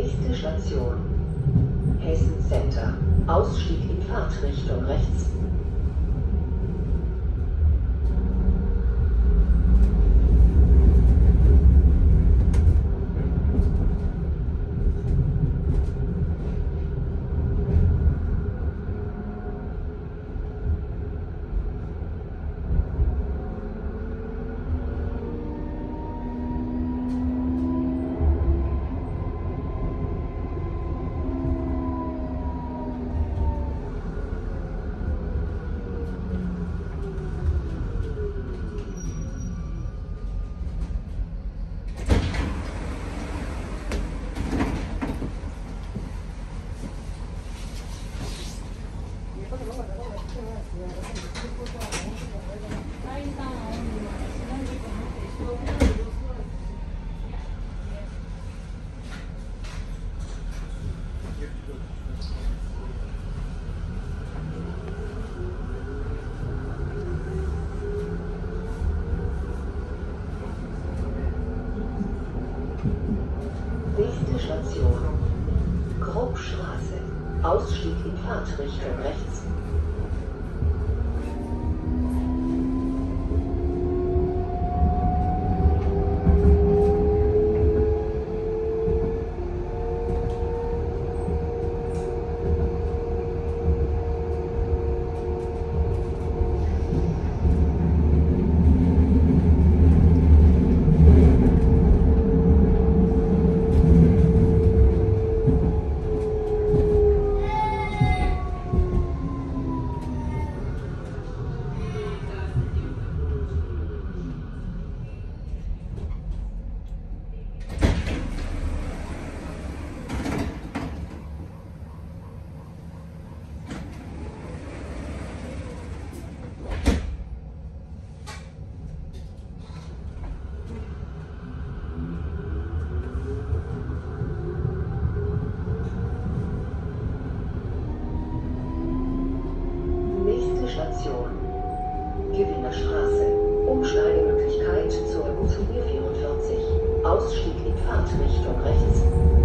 Nächste Station. Hessen Center. Ausstieg in Fahrtrichtung rechts. Nächste Station. Grobstraße. Ausstieg in Fahrtrichtung rechts. Station. Gewinnerstraße. Umsteigemöglichkeit zur U-Linie 44. Ausstieg in Fahrtrichtung rechts.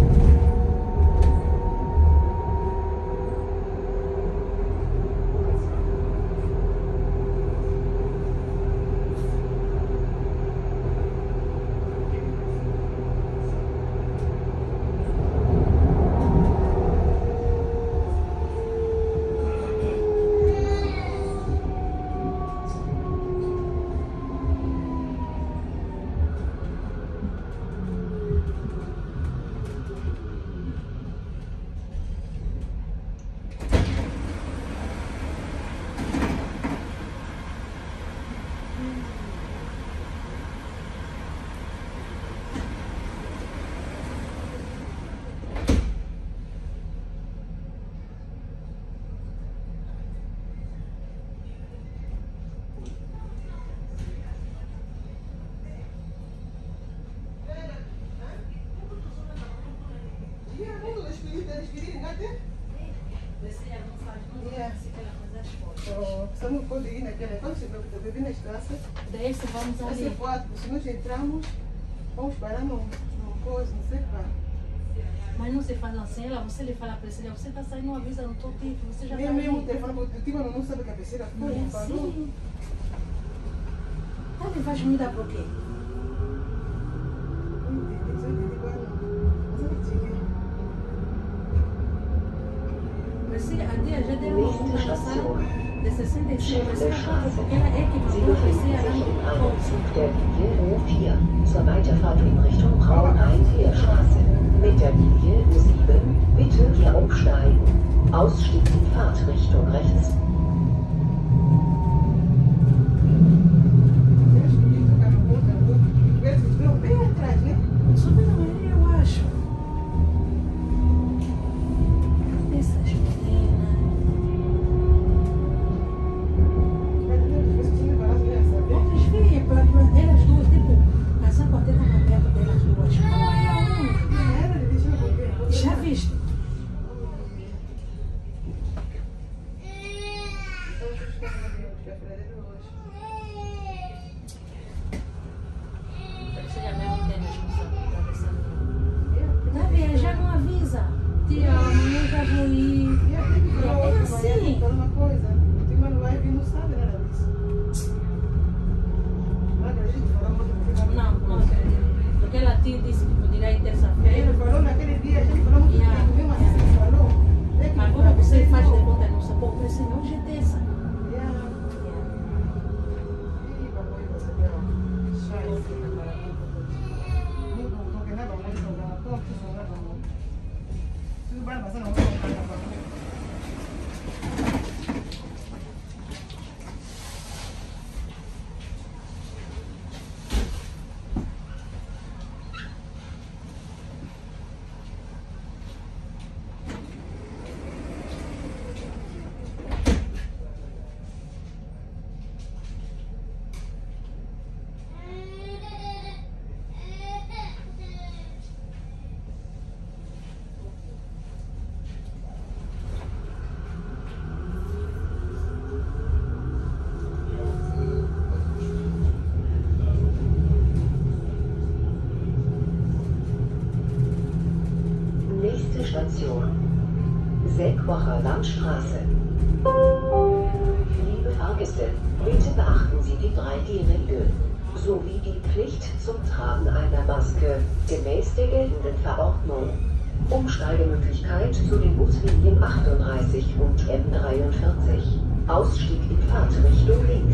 Estamos por ir naquela Straße. Daí você vamos ali. Se nós entramos, vamos parar num coisa, não sei qual. Mas não se faz assim, ela, você lhe fala a precisa, você está saindo, avisa no teu título, você já Nem está mesmo o ali. telefone, porque o tipo não sabe que a pessoa Não foi, é falou. assim. Tá, ele vai me dar por quê? Mas se a dia já deu uma passada de 65, mas porque ela é que Sie vai befinden acontecer, sich in ela einem Zug der Linie U4 zur Weiterfahrt in Richtung Braunrhein-Heerstraße. Mit der Linie U7 bitte hier umsteigen. Ausstieg in Fahrtrichtung rechts. Super não é, eu acho. Essas meninas. Outras filhas, elas duas, tipo, a sapateira na perto delas duas. Já viste? tia, amanhã eu já vou ir. E a gente É falou, vai assim. falou uma coisa. O tio Manuel que não sabe nada disso. Não acredito, falamos que fica. Não, não acredito. Porque ela tinha disse que poderia ir Ele terça-feira. falou naquele dia, a gente falou muito Yeah. tempo, mesmo assim, falou. É que Agora foi, você faz de não. conta, não sabe, por isso não jeito essa. Yeah. Ih, papai, você deu. Scheiße, cara. Não tem nada muito, não tem nada muito. Se não vai, mas não vai nada muito. Nächste Station. Seckbacher Landstraße. Liebe Fahrgäste, bitte beachten Sie die 3G-Regel sowie die Pflicht zum Tragen einer Maske gemäß der geltenden Verordnung. Umsteigemöglichkeit zu den Buslinien 38 und M43. Ausstieg in Fahrtrichtung links.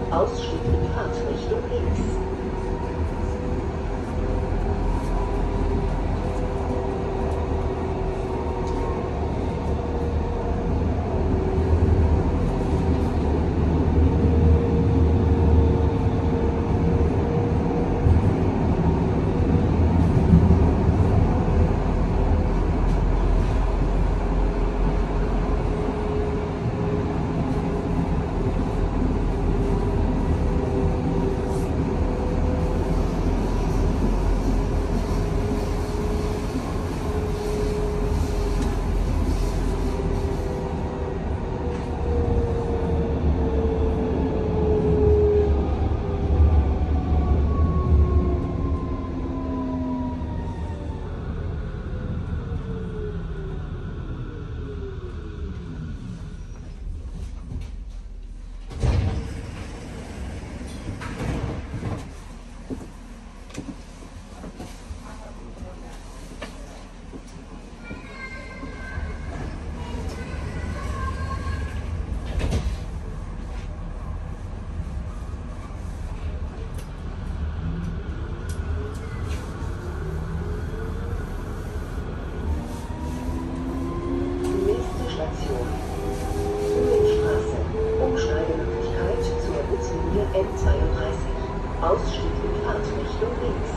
Ausstieg in Fahrtrichtung links. N32. Ausstieg in Fahrtrichtung links.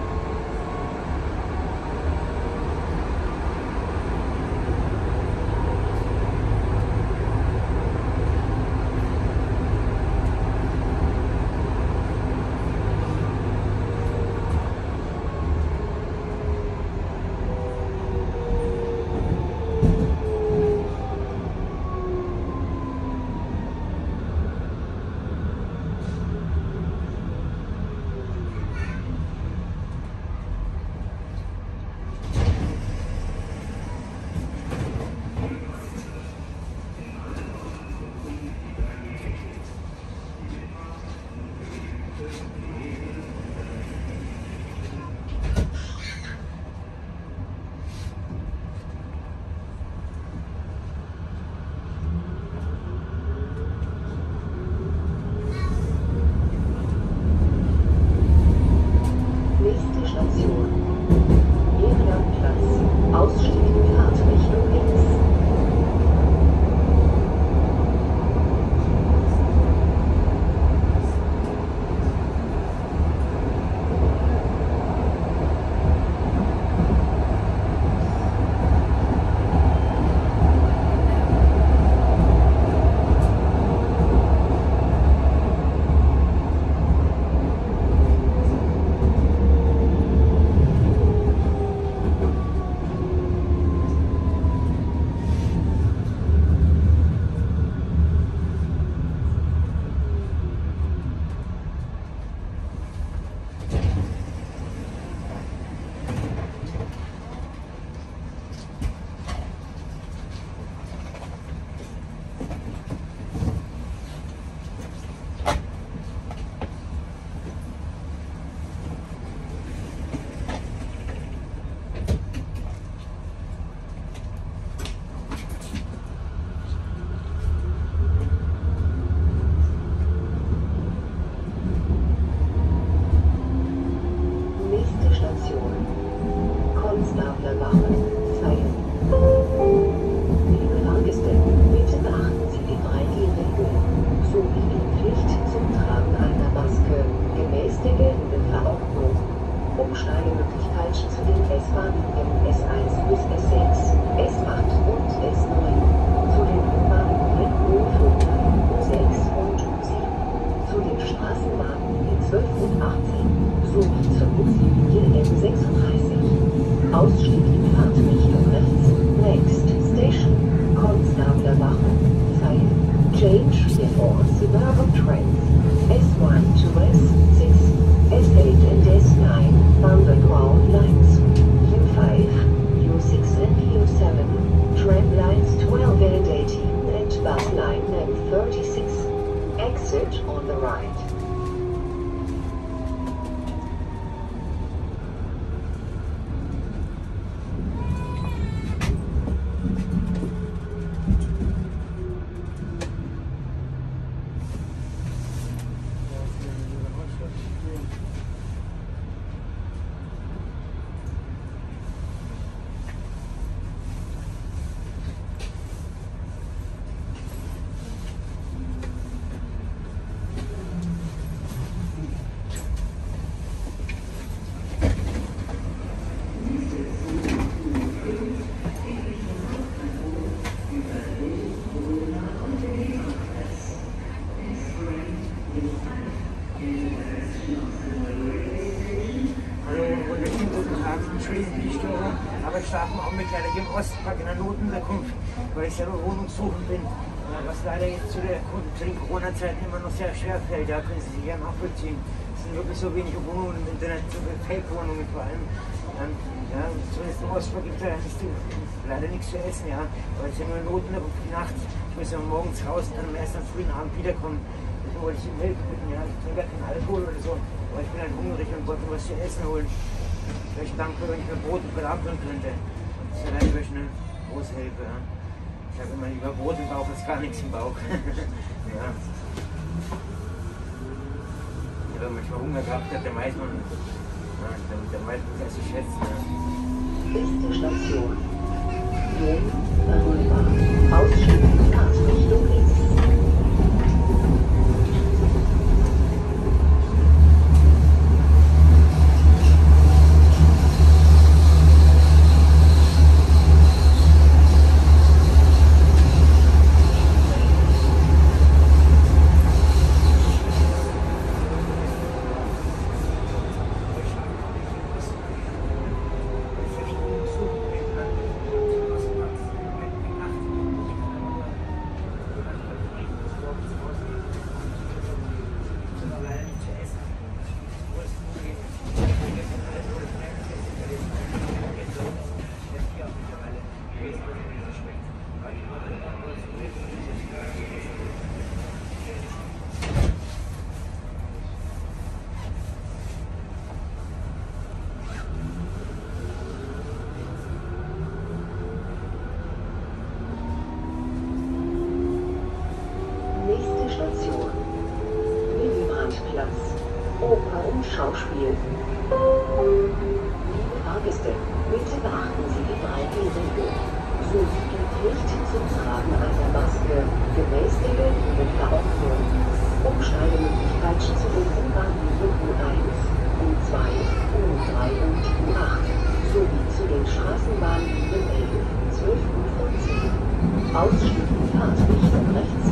Umsteigemöglichkeit zu den S-Bahnlinien S1 bis S6, S8 und S9, zu den U-Bahnlinien U5, U6 und U7, zu den Straßenbahnlinien 12 und 18, sowie zur Buslinie M36. Ausstieg in Fahrtrichtung rechts. Next Station, Konstablerwache, Zeil. Change before suburban trains. S1 to S6, S8 and S9, underground lines. U5, U6 and U7, tram lines 12 and 18 and bus line M36. Exit on the right. Aber ich schlafe auch mittlerweile hier im Ostpark in der Notunterkunft, weil ich selber wohnungssuchend bin. Was leider jetzt zu den Corona-Zeiten immer noch sehr schwer fällt. Da können Sie sich ja nachvollziehen. Es sind wirklich so wenige Wohnungen im Internet, so Fake-Wohnungen vor allem. Ja, zumindest im Ostpark gibt es ja leider nichts zu essen. Ja. Aber es ist ja nur Notunterkunft die Nacht. Ich muss ja morgens raus und dann erst am frühen Abend wiederkommen. Deswegen wollte ich um Hilfe bitten. Ja. Ich trinke gar keinen Alkohol oder so. Aber ich bin halt hungrig und wollte mir was zu essen holen. Ich wäre dankbar, wenn ich mir Brot und Brot abholen könnte. Das ist allein wirklich eine große Hilfe. Ja. Ich habe immer lieber Brot im Bauch als gar nichts im Bauch. Ja. Ich habe manchmal Hunger gehabt, der weiß man das zu schätzen. Ja. Nächste Station. Wien, Römer. Ausstieg, Fahrtrichtung links. Schauspiel. Liebe Fahrgäste, bitte beachten Sie die 3G-Regel. Sowie die Pflicht zum Tragen einer Maske, gemäß der geltenden Verordnung. Umsteigemöglichkeit zu den U-Bahnlinien U1, U2, U3 und U8, sowie zu den Straßenbahnlinien 11, 12 und 14. Ausstieg Fahrtrichtung rechts.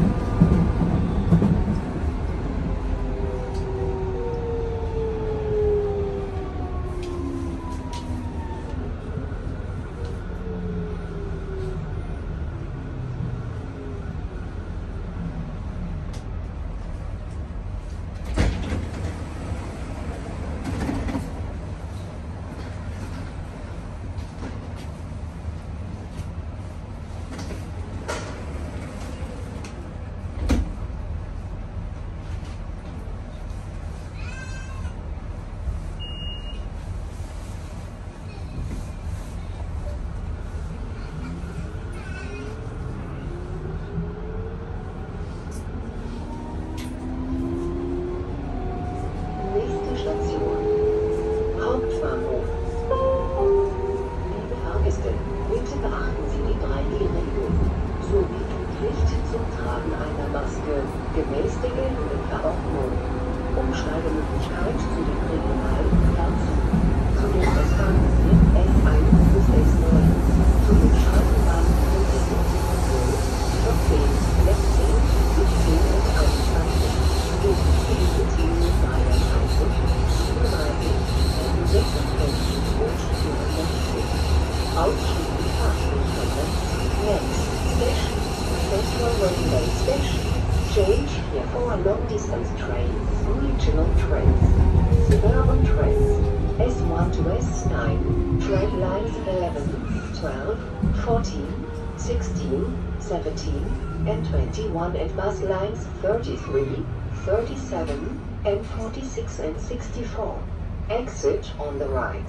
Gemäß der geltenden Verordnung. Umsteigemöglichkeit zu den regionalen Verkehrszügen, zu den S-Bahnlinien S1 bis S9, zu den Straßenbahnlinien S17, 14, 16, 17 und 21, sowie zu den Beziehungen Bayern 51, 37, 46 und 64. Ausstieg Fahrtrichtung rechts. Next station, Central Railway Station. Change here for long-distance trains, regional trains, suburban trains, S1 to S9, train lines 11, 12, 14, 16, 17, and 21 and bus lines 33, 37, and 46 and 64. Exit on the right.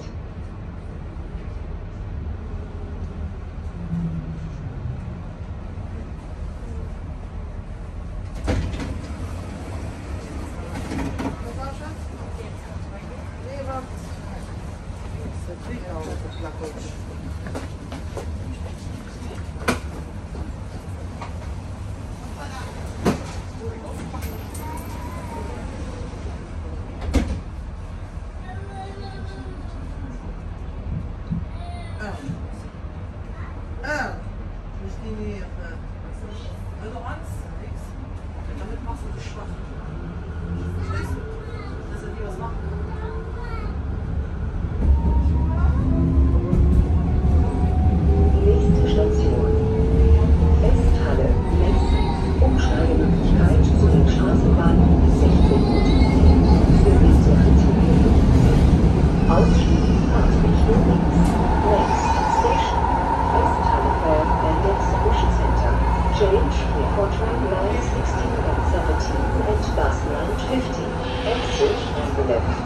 Toilette.